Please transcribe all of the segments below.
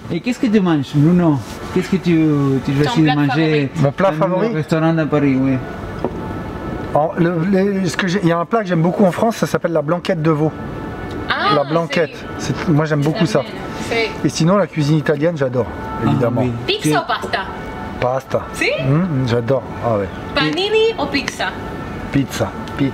Et qu'est-ce que tu manges, Bruno? Qu'est-ce que tu choisis de manger? Mon plat favori? Au restaurant à Paris, oui. Il y a un plat que j'aime beaucoup en France, ça s'appelle la blanquette de veau. Ah, la blanquette. Moi j'aime beaucoup ça. Et sinon la cuisine italienne j'adore, évidemment. oui. Pizza o pasta? Pasta. Si? J'adore. Ah ouais. Panini o pizza? Pizza.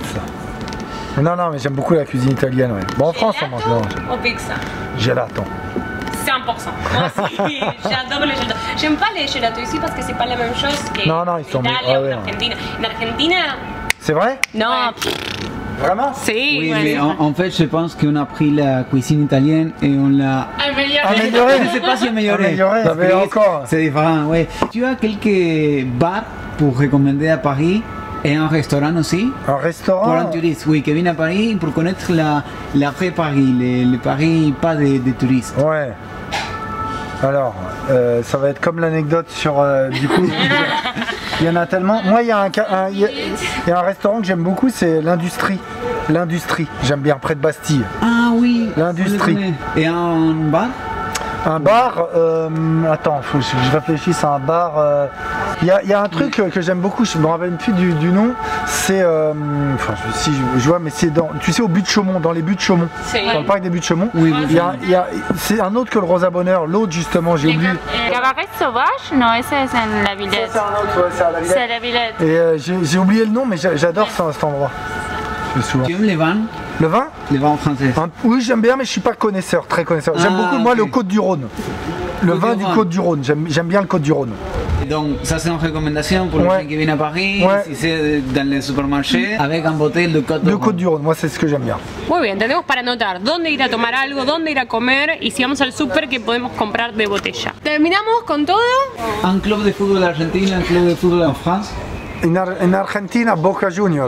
Non, mais j'aime beaucoup la cuisine italienne, ouais. Bon, en France on mange. Ou pizza? Gelato. 100%. Moi aussi, j'adore les gelatos. J'aime pas les gelatos ici parce que c'est pas la même chose que Non, ils sont Italie ou en Argentine. En Argentine, C'est vrai? non. Vraiment? Si, Oui, ouais. mais en fait, je pense qu'on a pris la cuisine italienne et on l'a Amélioré. Je ne sais pas si amélioré. Mais encore. C'est différent, oui. Tu as quelques bars pour recommander à Paris et un restaurant aussi? Un restaurant? Pour un touriste, oui, qui vient à Paris pour connaître la vraie Paris, le Paris pas des touristes. Ouais. Alors, ça va être comme l'anecdote sur... du coup, il y en a tellement. Moi, il y a un restaurant que j'aime beaucoup, c'est l'Industrie. L'Industrie, j'aime bien, près de Bastille. Ah oui. L'Industrie. Et un bar? Un bar, attends, faut que je réfléchisse à un bar. Il y a un truc que j'aime beaucoup, je me rappelle plus du nom, c'est, enfin si je vois, mais c'est dans, tu sais, au but de Chaumont, dans les buts de Chaumont, dans le parc des buts de Chaumont. Oui, c'est un autre que le Rosa Bonheur, l'autre justement, j'ai oublié. Cabaret Sauvage? Non, c'est la Villette. Ça, c'est un autre, ouais, c'est à la Villette. C'est la Villette. Et j'ai oublié le nom, mais j'adore cet endroit. Tu aimes les vins? Le vin? Les vins français. Oui, j'aime bien, mais je suis pas connaisseur, très connaisseur. J'aime beaucoup, moi, le Côte-du-Rhône. Le vin du Côte-du-Rhône, j'aime bien le Côte-du-Rhône. Et donc, ça c'est une recommandation pour les gens qui viennent à Paris, si c'est dans les supermarchés, avec un bouteille de Côte-du-Rhône. De Côte-du-Rhône, moi c'est ce que j'aime bien. Muy bien, tenemos para anotar dónde ir a tomar algo, dónde ir a comer y si vamos al súper que podemos comprar de botella. ¿Terminamos con todo? Un club de fútbol argentino, un club de fútbol en France. En Argentina, Boca Junior.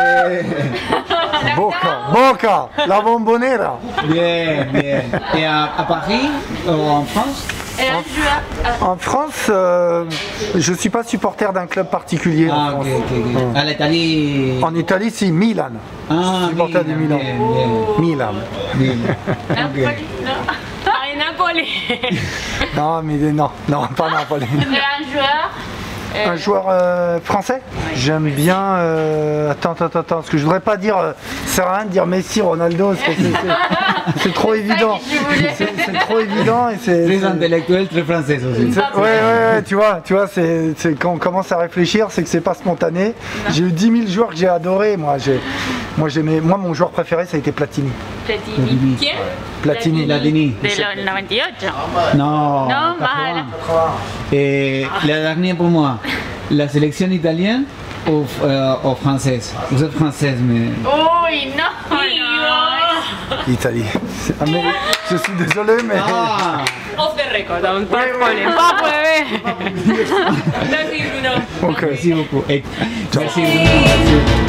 Boca, la bombonera. Bien. Et à Paris ou en France? En France, je suis pas supporter d'un club particulier. Ah, ok. À l'Italie? En Italie, si, Milan. Ah, supporter du Milan. Milan. Napoli, no. Ay, Napoli. Non, mais non, pas Napoli. Un joueur? Un joueur français? J'aime bien. Attends, parce que je voudrais pas dire. Ça sert à rien de dire Messi, Ronaldo, c'est trop évident. C'est trop évident et c'est. Très intellectuel, très français aussi. Ouais, tu vois, c'est quand on commence à réfléchir, c'est que c'est pas spontané. J'ai eu 10 000 joueurs que j'ai adorés. Moi, mon joueur préféré, ça a été Platini. Platini. Qui? Platini. De los 98. Non, Non, mal. Et la dernière pour moi, la sélection italienne ou française? Vous êtes française, mais... Uy, no. Italie. Mais, je suis désolé, mais. Off the record, pas de problème. Pas de problème. Merci Bruno. Ok. Merci beaucoup. Merci Bruno.